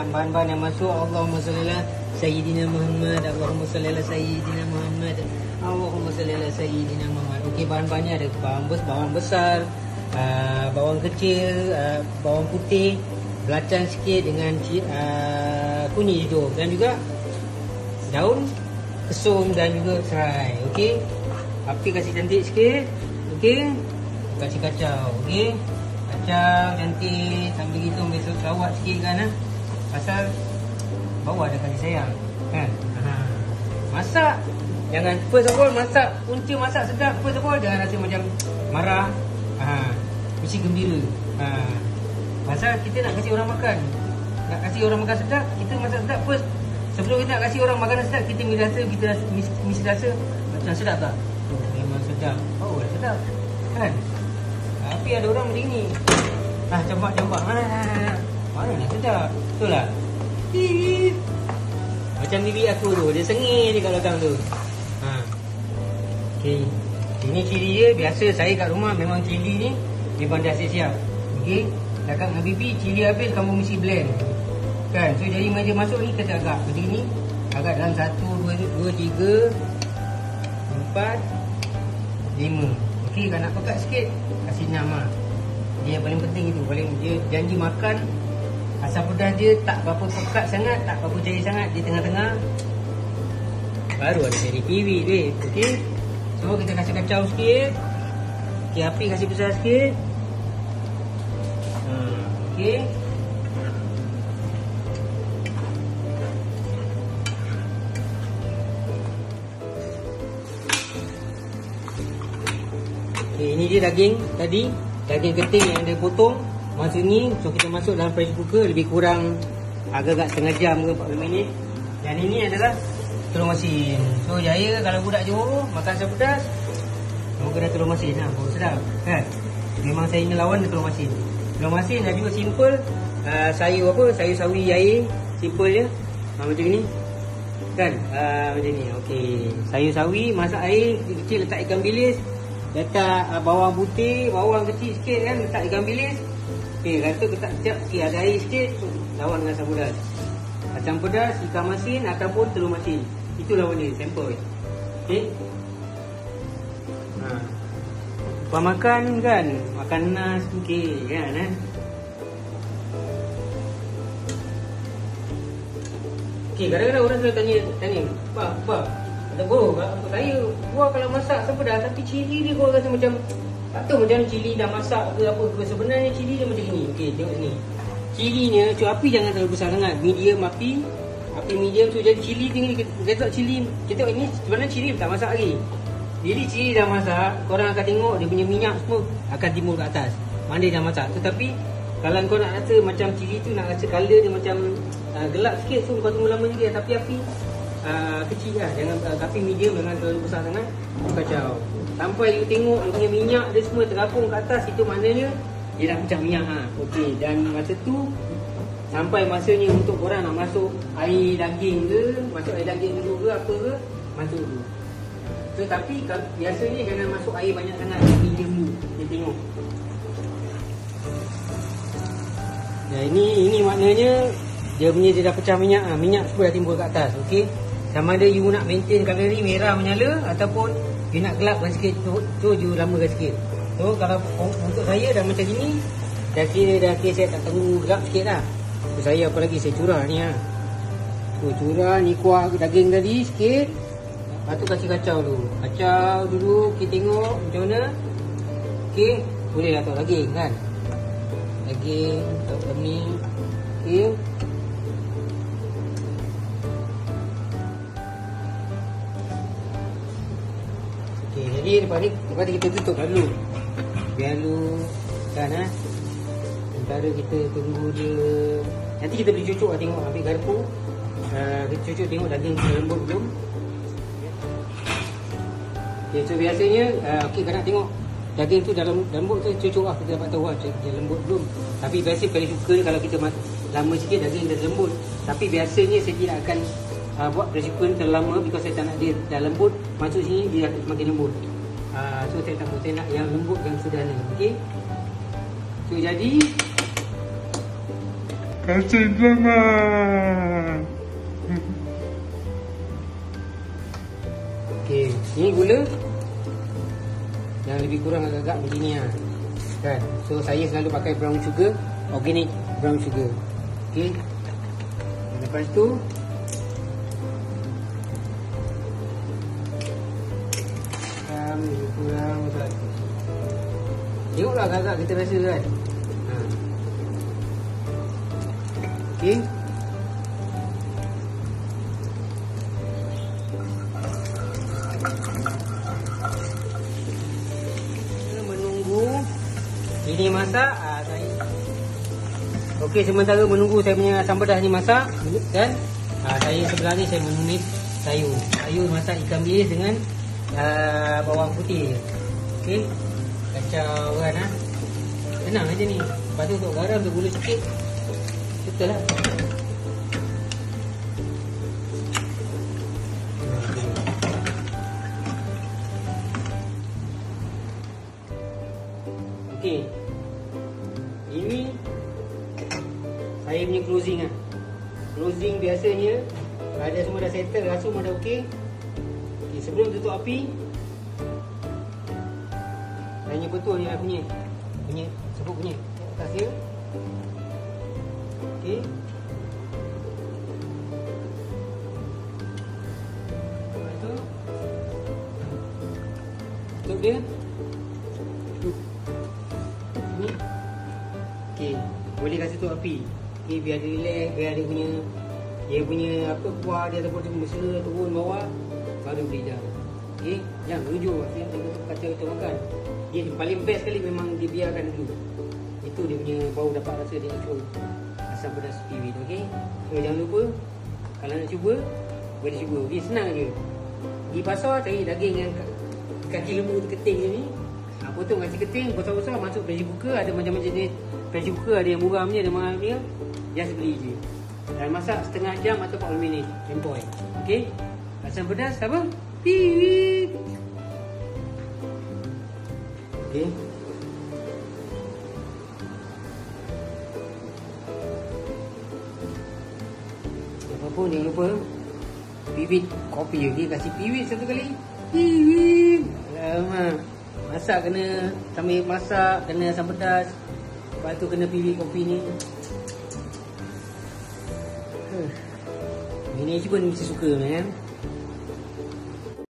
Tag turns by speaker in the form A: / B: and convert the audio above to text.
A: bahan-bahan yang masuk. Allahumma shalli ala sayyidina Muhammad, Allahumma shalli ala sayyidina Muhammad, Allahumma shalli ala sayyidina Muhammad. Okey, bahan-bahannya ada bawang besar, bawang kecil, bawang putih, belacan sikit dengan kunyit hijau dan juga daun kesum dan juga serai. Okey, api kasih cantik sikit. Okey, kasih kacau. Okey, kacau cantik sambil gitu besok rawat sikit kan. Pasal bawah ada kasih sayang kan. Masak jangan first of all, masak punca masak sedap. First of all jangan rasa macam marah. Mesti gembira. Pasal kita nak kasih orang makan, nak kasih orang makan sedap, kita masak sedap first. Sebelum kita nak kasih orang makanan sedap, kita mesti rasa macam sedap tak? Memang sedap. Oh, sedap kan? Tapi ada orang macam ni. Campak-campak. Mana nak sedap? Betul tak? Macam bibi aku tu, dia sengih je kat belakang tu. Okey. Ini cili dia. Biasa saya kat rumah memang cili ni memang dah siap-siap. Okey. Cakap dengan bibi, cili habis kamu mesti blend. Kan? So jadi meja masuk ni kita agak macam ni. Agak dalam 1, 2, 3, 4, 5. Okey, kalau nak pekat sikit kasih 6 lah. Dia yang paling penting itu. Paling dia janji makan asam pedas dia tak berapa pekat sangat, tak berapa cair sangat, di tengah-tengah. Baru ada jadi piwi tu. Okey. So kita kasih kacau sikit. Okey, api kasih besar sikit. Okey. Okay, ini dia daging tadi. Daging keting yang dia potong masuk ni. So kita masuk dalam pressure cooker lebih kurang agak-agak setengah jam ke 40 minit. Dan ini adalah telur masin. So Jaya kalau budak Johor makan asam pedas, moga dah telur masin lah. Baru sedap kan. Memang saya ingin lawan telur masin. Telur masin dah juga simple. Sayur apa? Sayur sawi air. Simple je. Macam ni. Kan? Macam ni. Okey. Sayur sawi, masak air kecil, letak ikan bilis. Letak bawang putih, bawang kecil sikit kan, letak ikan bilis. Okey, rata letak siap sikit, ada air sikit, so, lawan dengan asam pedas. Asam pedas, ikan masin ataupun telur masin. Itu lawan dia, sampel. Okey. Lepas makan kan, makan nas okey kan. Okey, kadang-kadang orang selalu tanya, Pak, kata bro, saya gua kalau masak asam pedas tapi cili dia gua rasa macam tak tahu macam cili dah masak ke apa ke. Sebenarnya cili dia macam ni. Okey, tengok sini. Cilinya api jangan terlalu besar sangat. Medium api medium tu. Jadi cili tinggi. Kita tengok cili. Kita tengok ini sebenarnya cili tak masak lagi. Jadi cili dah masak, korang akan tengok dia punya minyak semua akan timbul ke atas. Mana dia dah masak. Tetapi kalau kau nak rasa macam cili tu nak rasa color dia macam gelap sikit, so kau tunggu lama juga. Tapi api kecil lah, jangan tapi medium, jangan terlalu besar sangat. Kacau sampai you tengok dia punya minyak dia semua terapung ke atas, itu maknanya dia dah pecah minyak. Okey, dan masa tu sampai masanya untuk korang nak masuk air daging ke, masuk air daging dulu ke apa ke, masuk dulu. So tapi biasanya jangan masuk air banyak sangat, medium dulu. Kita tengok. Ya, ini maknanya dia dah pecah minyak. Minyak semua dah timbul ke atas. Okey. Sama ada you nak maintain kalori merah menyala ataupun you nak gelapkan sikit, tu you lamakan sikit. So kalau untuk saya dah macam gini, dah kira saya tak terlalu gelap sikit lah. So, saya apa lagi, saya curah ni lah. So curah ni kuah daging tadi sikit. Lepas tu kasih kacau dulu. Kacau dulu, kita tengok macam mana. Okey, boleh lah tahu daging kan. Daging tahu ni. Okey. Okey, jadi lepas ni kita tutup dulu. Biar dulu kan sementara kita tunggu dia. Nanti kita boleh cucuk lah, tengok ambil garpu. Kita cucuk tengok daging lembut belum. Okay, so biasanya okey, kalau nak tengok daging tu dalam lembut tu cucuk lah, kita dapat tahu lah dia lembut belum. Tapi biasa paling suka kalau kita lama sikit daging dah lembut. Tapi biasanya saya tidak akan buat pressure cooker terlalu lama, because saya tak nak dia dah lembut masuk sini dia makin lembut. So saya tak mahu, saya nak yang lembut yang sederhana. Okey. So jadi
B: Kasih selamat.
A: Okey, ni gula yang lebih kurang agak-agak macam ni lah. Kan? So saya selalu pakai brown sugar, organic brown sugar. Okey. Lepas tu lebih kurang tengoklah agak-agak kita rasa kan. Okey. Menunggu ini masak, okey, sementara menunggu saya punya asam pedas ni masak kan. Saya sebelah ni saya menumis sayur. Sayur masak ikan bilis dengan bawang putih je. Okey. Kacau kan senang aja ni. Lepas tu untuk garam, untuk gula sikit. Betul lah. Okey. Ini saya punya closing lah. Closing biasanya ada semua dah settle, rasa semua dah okey. Okay, sebelum tutup api, tanya betul ni punya sebut punya atas dia. Okey. Lepas tu tutup dia. Ni. Okey, boleh kasi tutup api. Okey, biar dia relax, biar dia punya apa kuah dia ataupun dia mesra turun bawah, baru boleh dah. Okey, jangan rujuk kata kita makan. Dia paling best sekali memang dibiarkan dulu. Itu dia punya baru dapat rasa dia actual asam pedas spirit. Okey. So jangan lupa kalau nak cuba boleh cuba. Okey, senang je. Di pasar cari daging yang kaki lembu tu keting je ni. Potong kaki keting besar-besar, masuk pressure cooker. Ada macam-macam jenis pressure cooker, ada yang murah punya, ada mahal punya. Just beli je. Dan masak setengah jam atau 40 minit. Empoi. Okey. Asam pedas apa? Piwit. Okey. Apa pun jangan lupa piwit kopi. Okey, kasih piwit satu kali. Piwit. Alamak. Masak kena sambil masak kena asam pedas. Lepas tu kena piwit kopi ni. Ini pun mesti suka kan.